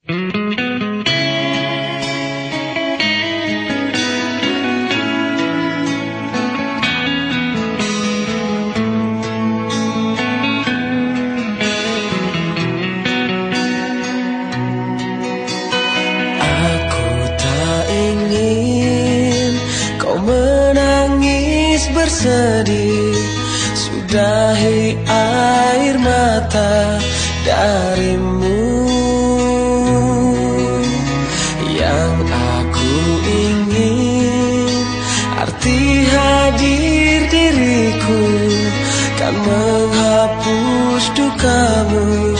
Bersedih, sudahi air mata darimu. Yang aku ingin, arti hadir diriku kan menghapus dukamu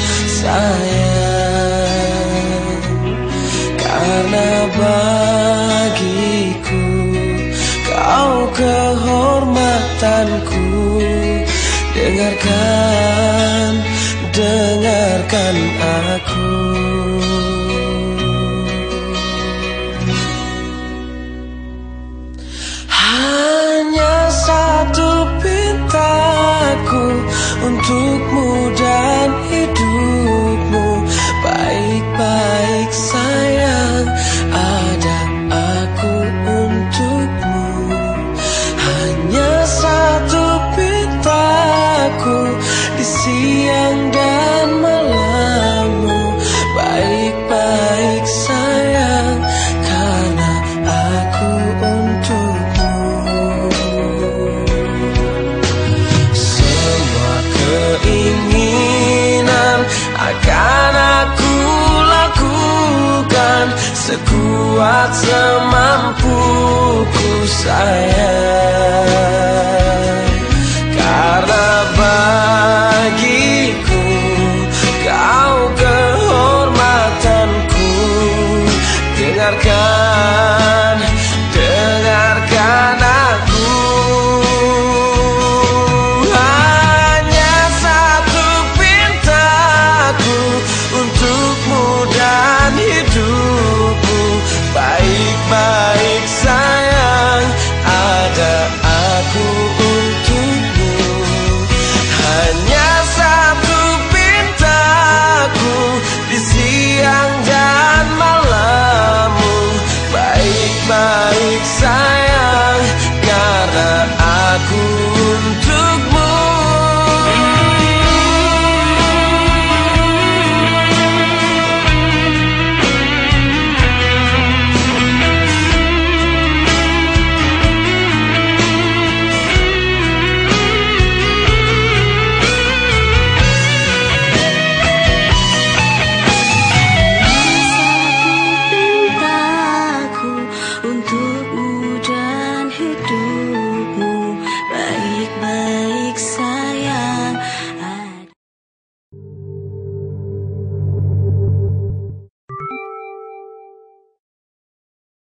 sayang. Karena bagiku kau kehormatanku. Dengarkan aku. Hanya satu pintaku untukmu dan hidupmu. Baik-baik sayang, ada aku untukmu. Hanya satu pintaku di siang dan malammu. Baik-baik sayang, karena aku untukmu. Semua keinginan akan aku lakukan sekuat semampuku sayang.